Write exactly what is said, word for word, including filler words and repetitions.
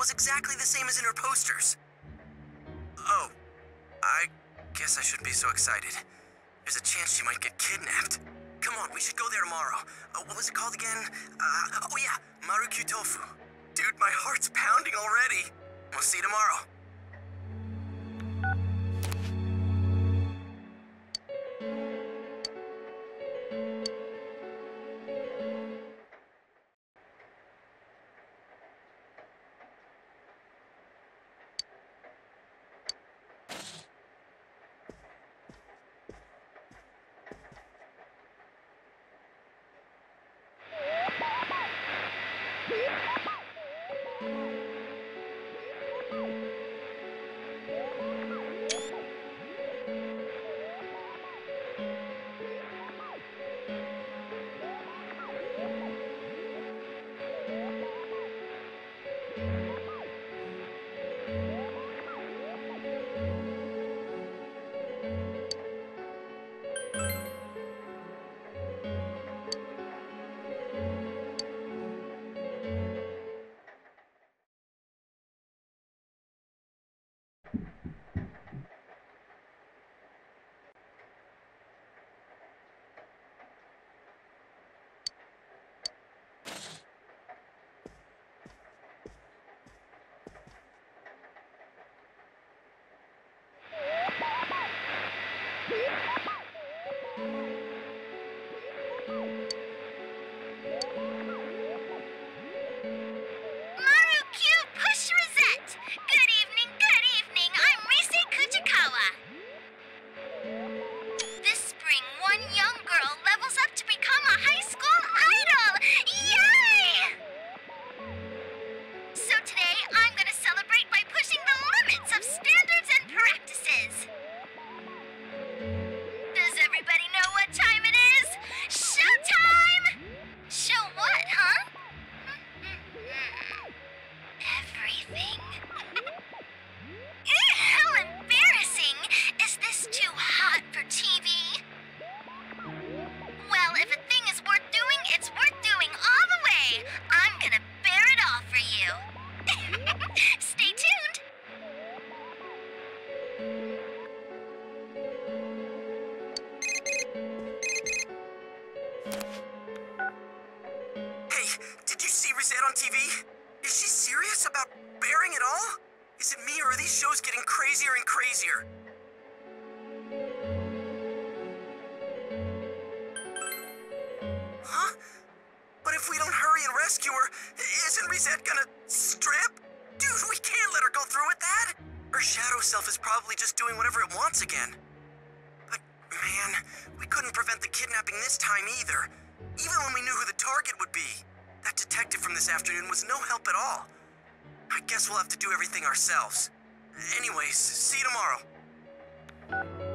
was exactly the same as in her posters. Oh, I guess I shouldn't be so excited. There's a chance she might get kidnapped. Come on, we should go there tomorrow. Uh, what was it called again? Uh, oh yeah, Maruku Tofu. Dude, my heart's pounding already. We'll see you tomorrow. T V? Is she serious about bearing it all? Is it me, or are these shows getting crazier and crazier? Huh? But if we don't hurry and rescue her, isn't Reset gonna strip? Dude, we can't let her go through with that! Her shadow self is probably just doing whatever it wants again. But, man, we couldn't prevent the kidnapping this time either. Even when we knew who the target would be. That detective from this afternoon was no help at all. I guess we'll have to do everything ourselves. Anyways, see you tomorrow.